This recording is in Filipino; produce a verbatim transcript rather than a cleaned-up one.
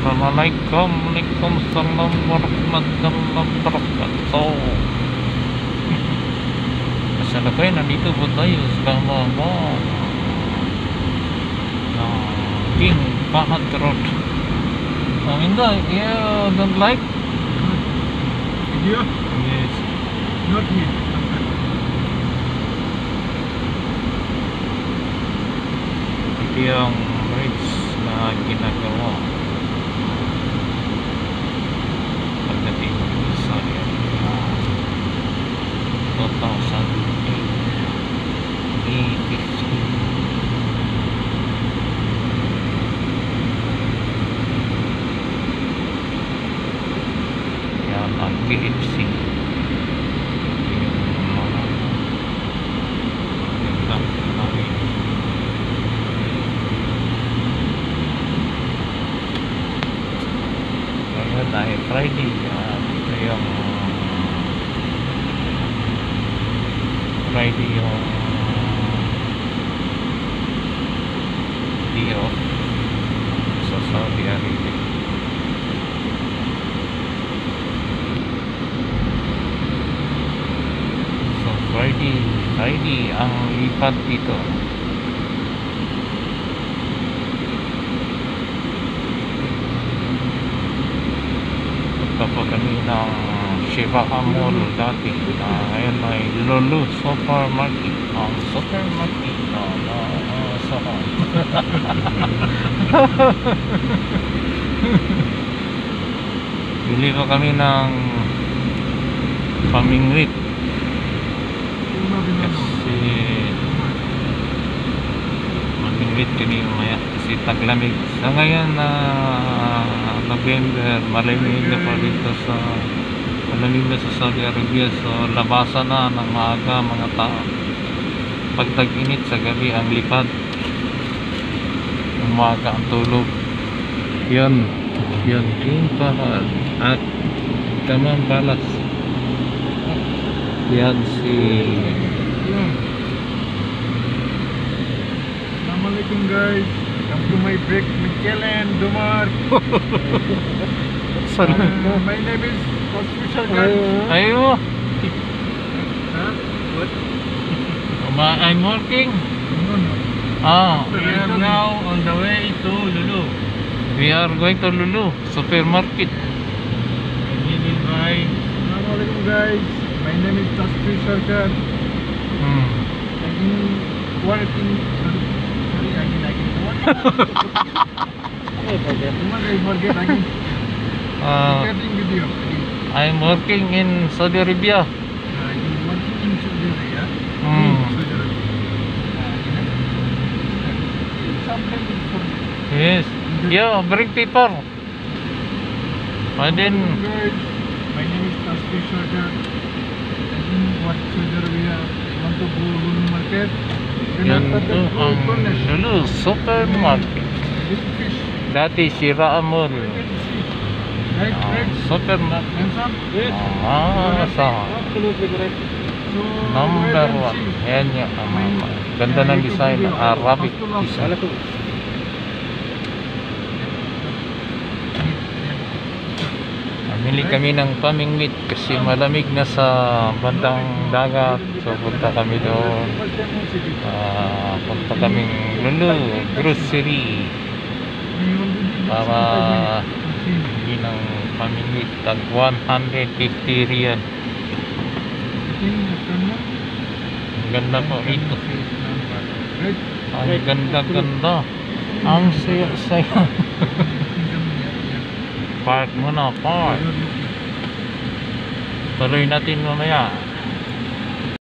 Assalamualaikum Waalaikumsalam warahmatullahi wabarakatuh. Masyado kayo, nandito po tayo sa mga King Fahad Road. Oh, hindi, you don't like? Video? Yes. Not me. Ito yung bridge na ginagawa pagdating sa two thousand eight. Yan ang P F C. Dahil Friday, uh, ito yung Friday yung day off sa Saudi Arabia. So Friday, Friday ang lipat dito. Tapos kami ng Shiba Mall dati, uh, ngayon ay Lulu Supermarket. Ang um, supermarket na uh, sa bili pa kami ng pamingwit kasi pamingwit kami umaya kasi taglamig sa ngayon na uh, November, malamig na pa dito sa malamig na sa Saudi Arabia, so labasan na ng maaga mga tao. Pag tag-init sa gabi ang lipad, umaga ang tulog. Yan, yan King Fahad at Tamang Balas. Yan si Assalamualaikum guys. Come to my break, Michelen, Dumar. uh, my name is Confucian guy. Ayo. Huh? What? I'm working. No, no. Ah, We are now on the way to Lulu. we are going to Lulu Supermarket. I need to buy. Assalamualaikum guys. My name is Confucian guy. Hmm. I'm working. Sorry, again, again. What? I forget again. Uh, Recording video. I'm working in Saudi Arabia. Uh, you working in Saudi Arabia? Hmm. Saudi Arabia. Sometimes it's for Yes. Yeah, bring paper. And then guys, my name is Taspi Shorter. I think what Saudi Arabia want to go Lulu market. yan to ang Lulu Supermarket. This fish. Dati Shira Mall. Right, Ah, right. Supermarket. Handsome? Yes. Ah, sa Absolutely correct. So, number go one. ahead and see. Yan yung um, ganda ng design, Arabic design. Namili kami ng pamingwit kasi malamig na sa bandang dagat. So punta kami doon. Uh, punta kaming Lulu Grocery para bili ng pamingwit. Tag one hundred fifty riyal. Ang ganda po ito. Ang ganda-ganda. Ang saya-saya. Park muna, park. Tuloy natin mamaya.